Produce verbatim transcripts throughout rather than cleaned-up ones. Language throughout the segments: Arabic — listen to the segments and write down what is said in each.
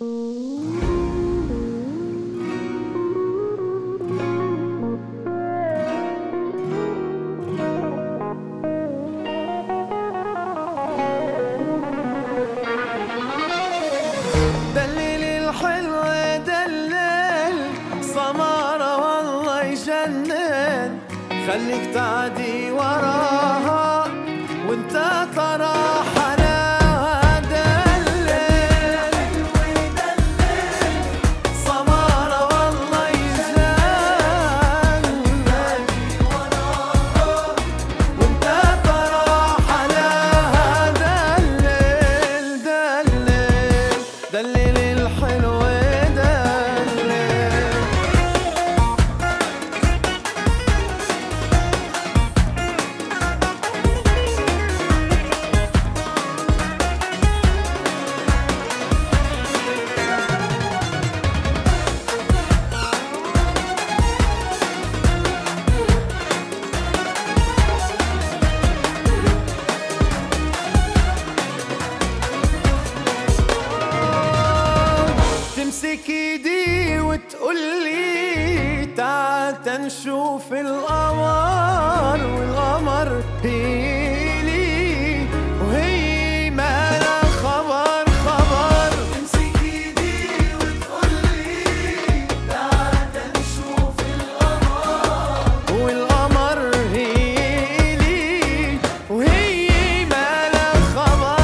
دلل الحلو دلل سمارة والله يجنن، خليك تعدي وراها وانت ترى حلاوة. دلل سمارة والله يجنن وانت ترى حلاوة. دلل دلل دلل الحلو دلل. تمسك ايدي وتقولي تعال تنشوف القمر، والقمر هيلي وهي مالا خبر خبر. تمسك ايدي وتقولي تعال تنشوف القمر، والقمر هيلي وهي مالا خبر.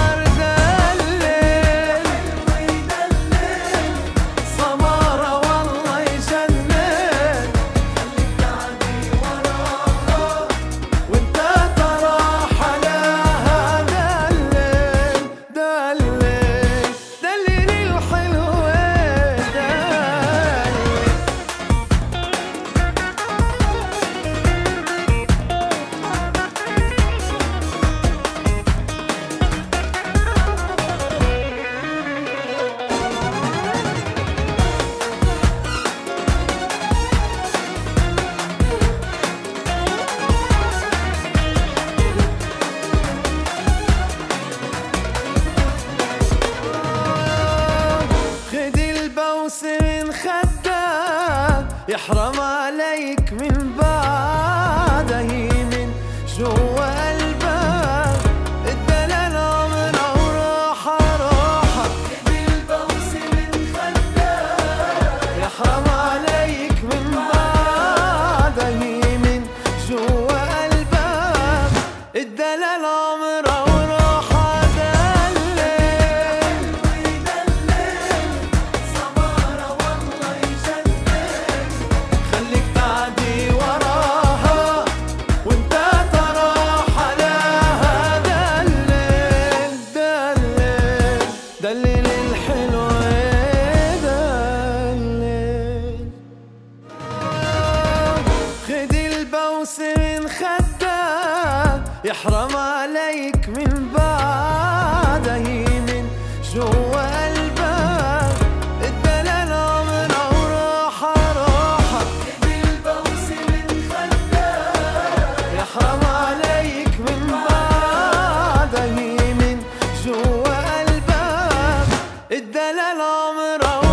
سمارة والله يجنن، خليك تعدي وراها وانت ترى حلاها. دلل دلل دلل الحلو دلل. خد البوس من خدك يحرم عليك من بعده، من جوا قلبك الدلال عمره وراحة راحة. خد البوس من خدك يحرم عليك من بعده، من جوا قلبك الدلال عمره وراحة. خليك تعدي وراها وانت ترى حلاها. دلل دلل دلل الحلو دلل. خد البوس من خدك يحرم عليك من بعده، من جوا قلبك الدلال عمره وراحة راحة. خد البوس من خدك يحرم عليك من بعده، من جوا قلبك الدلال عمره